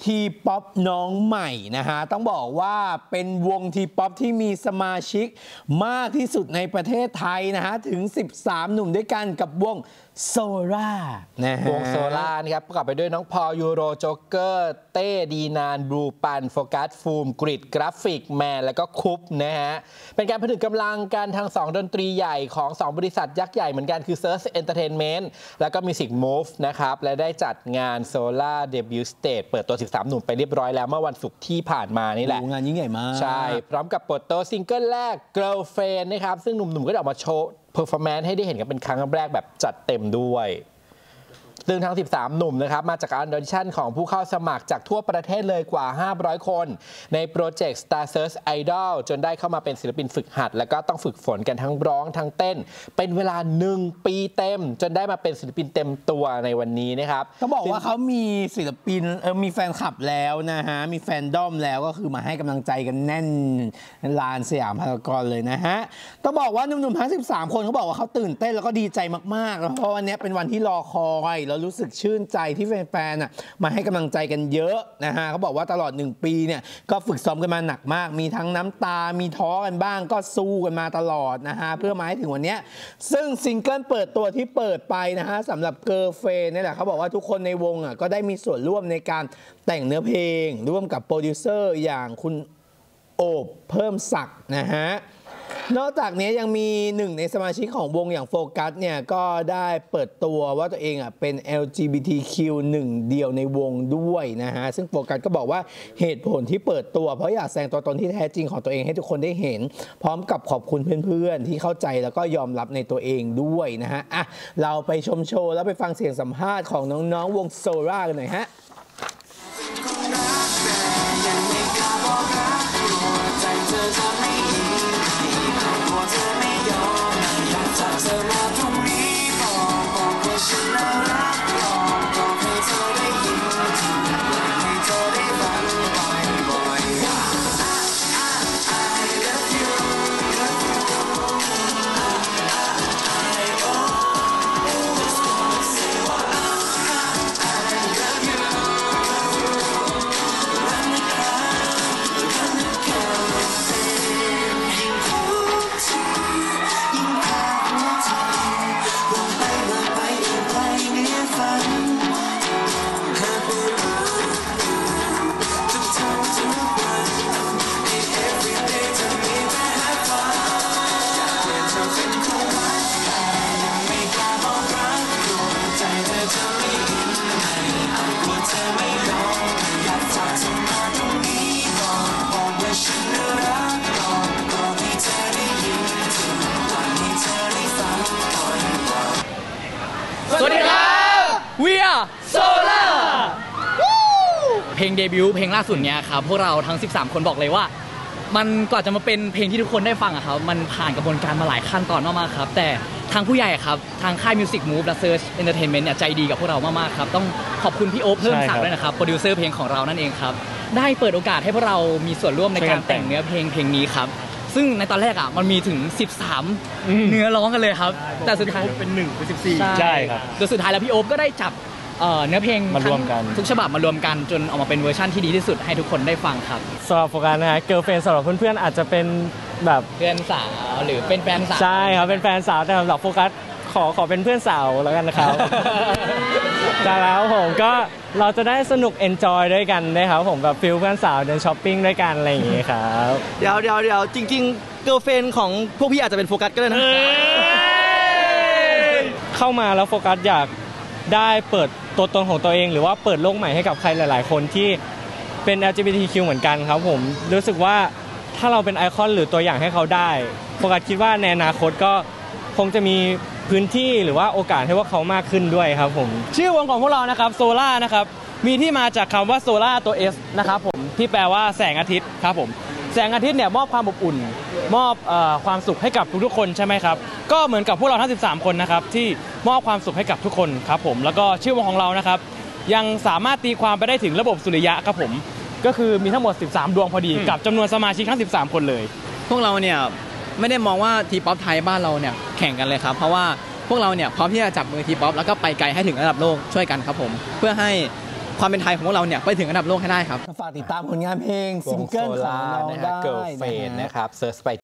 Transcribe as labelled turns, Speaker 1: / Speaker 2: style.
Speaker 1: ทีป๊อปน้องใหม่นะฮะต้องบอกว่าเป็นวงทีป๊อปที่มีสมาชิกมากที่สุดในประเทศไทยนะฮะถึง13หนุ่มด้วยกันกับวงโซล่านะฮะ
Speaker 2: วงโซล่านะครับประกอบไปด้วยน้องพอลยูโรโจ๊กเกอร์เต้ดีนานบลูปันโฟกัสฟูมกริดกราฟิกแมนแล้วก็คุปนะฮะเป็นการผนึกกำลังกันทาง2ดนตรีใหญ่ของ2บริษัทยักษ์ใหญ่เหมือนกันคือ Search Entertainment แล้วก็ Music Move นะครับและได้จัดงาน Solar Debut Stage เปิดตัว13หนุ่มไปเรียบร้อยแล้วเมื่อวันศุกร์ที่ผ่านมานี่แหละ
Speaker 1: งานยิ่งใหญ่มาก
Speaker 2: ใช่พร้อมกับเปิดตัวซิงเกิลแรก Girlfriend นะครับซึ่งหนุ่มๆก็ได้ออกมาโชว์เพอร์ฟอร์แมนซ์ให้ได้เห็นกันเป็นครั้งแรกแบบจัดเต็มด้วยซึ่งทั้ง13หนุ่มนะครับมาจากการออดิชั่นของผู้เข้าสมัครจากทั่วประเทศเลยกว่า500คนในโปรเจกต์ Star Search Idol จนได้เข้ามาเป็นศิลปินฝึกหัดแล้วก็ต้องฝึกฝนกันทั้งร้องทั้งเต้นเป็นเวลา1 ปีเต็มจนได้มาเป็นศิลปินเต็มตัวในวันนี้นะครับ
Speaker 1: เขาบอกว่าเขามีศิลปินมีแฟนคลับแล้วนะฮะมีแฟนดอมแล้วก็คือมาให้กำลังใจกันแน่นลานสยามพารากอนเลยนะฮะต้องบอกว่าหนุ่มๆทั้ง13คนเขาบอกว่าเขาตื่นเต้นแล้วก็ดีใจมากๆเพราะวันนี้เป็นวันที่รอคอยแล้วรู้สึกชื่นใจที่แฟนๆมาให้กำลังใจกันเยอะนะฮะเขาบอกว่าตลอด1 ปีเนี่ยก็ฝึกซ้อมกันมาหนักมากมีทั้งน้ำตามีท้อกันบ้างก็สู้กันมาตลอดนะฮะเพื่อมาให้ถึงวันนี้ซึ่งซิงเกิลเปิดตัวที่เปิดไปนะฮะสำหรับเกิร์ลเฟรนด์นี่แหละเขาบอกว่าทุกคนในวงก็ได้มีส่วนร่วมในการแต่งเนื้อเพลงร่วมกับโปรดิวเซอร์อย่างคุณโอบเพิ่มศักดิ์นะฮะนอกจากนี้ยังมีหนึ่งในสมาชิกของวงอย่างโฟกัสเนี่ยก็ได้เปิดตัวว่าตัวเองเป็น LGBTQ หนึ่งเดียวในวงด้วยนะฮะซึ่งโฟกัสก็บอกว่าเหตุผลที่เปิดตัวเพราะอยากแสดงตัวตนที่แท้จริงของตัวเองให้ทุกคนได้เห็นพร้อมกับขอบคุณเพื่อนๆที่เข้าใจแล้วก็ยอมรับในตัวเองด้วยนะฮะอ่ะเราไปชมโชว์แล้วไปฟังเสียงสัมภาษณ์ของน้องๆวงโซล่ากันหน่อยฮะ
Speaker 3: สวัสดีครับWe are Solar เพลงเดบิวต์เพลงล่าสุดเนี่ยครับพวกเราทั้ง13คนบอกเลยว่ามันก่อนจะมาเป็นเพลงที่ทุกคนได้ฟังครับมันผ่านกระบวนการมาหลายขั้นตอนมากๆครับแต่ทางผู้ใหญ่ครับทางค่าย Music Move และ Search Entertainment เนี่ยใจดีกับพวกเรามากๆครับต้องขอบคุณพี่โอ๊คเพิ่มศักดิ์ด้วยนะครับโปรดิวเซอร์เพลงของเรานั่นเองครับได้เปิดโอกาสให้พวกเรามีส่วนร่วมในการแต่งเนื้อเพลงนี้ครับซึ่งในตอนแรกมันมีถึง13เนื้อร้องกันเลยครับแต่สุดท้าย
Speaker 4: เป็น1เป็น14ใช่ครับ
Speaker 3: โดยสุดท้ายแล้วพี่โอ๊คก็ได้จับเนื้อเพลง
Speaker 4: มารวมกัน
Speaker 3: ทุกฉบับมารวมกันจนออกมาเป็นเวอร์ชั่นที่ดีที่สุดให้ทุกคนได้ฟังครับ
Speaker 4: สำหรับโฟกัสนะฮะเกิร์ลเฟรนด์สำหรับเพื่อนๆอาจจะเป็นแบบ
Speaker 3: เพื่อนสาวหรือเป็นแฟนสาว
Speaker 4: ใช่ครับเป็นแฟนสาวแต่สำหรับโฟกัสขอเป็นเพื่อนสาวแล้วกันนะครับจากแล้วผมก็เราจะได้สนุกเอนจอยด้วยกันนะครับผมแบบฟิลเพื่อนสาวเดินช้อปปิ้งด้วยกันอะไรอย่างงี้ครับ
Speaker 5: เดี๋ยวจริงๆเกิร์ลเฟรนด์ของพวกพี่อาจจะเป็นโฟกัสก็ได้นะ
Speaker 4: เข้ามาแล้วโฟกัสอยากได้เปิดตัวตนของตัวเองหรือว่าเปิดโลกใหม่ให้กับใครหลายๆคนที่เป็น LGBTQ เหมือนกันครับผมรู้สึกว่าถ้าเราเป็นไอคอนหรือตัวอย่างให้เขาได้โฟกัสคิดว่าในอนาคตก็คงจะมีพื้นที่หรือว่าโอกาสให้พวกเขามากขึ้นด้วยครับผม
Speaker 5: ชื่อวงของพวกเรานะครับโซล่านะครับมีที่มาจากคำว่าโซล่าตัว S นะครับผมที่แปลว่าแสงอาทิตย์ครับผมแสงอาทิตย์เนี่ยมอบความอบอุ่นมอบความสุขให้กับทุกๆคนใช่ไหมครับก็เหมือนกับพวกเราทั้ง13คนนะครับที่มอบความสุขให้กับทุกคนครับผมแล้วก็ชื่อวงของเรานะครับยังสามารถตีความไปได้ถึงระบบสุริยะครับผมก็คือมีทั้งหมด13ดวงพอดีกับจำนวนสมาชิกทั้ง13คนเลย
Speaker 3: พวกเราเนี่ยไม่ได้มองว่าทีป๊อปไทยบ้านเราเนี่ยแข่งกันเลยครับเพราะว่าพวกเราเนี่ยพร้อมที่จะจับมือทีป๊อปแล้วก็ไปไกลให้ถึงระดับโลกช่วยกันครับผมเพื่อให้ความเป็นไทยของพวกเราเนี่ยไปถึงอันดับโลกให้ได้ครับ
Speaker 1: ฝากติดตามผลงานเพลงซิงเกิลของน้อง
Speaker 2: นะ
Speaker 1: ได้
Speaker 2: ฮะเกิร์ลเฟนนะครับเซิร์ชไป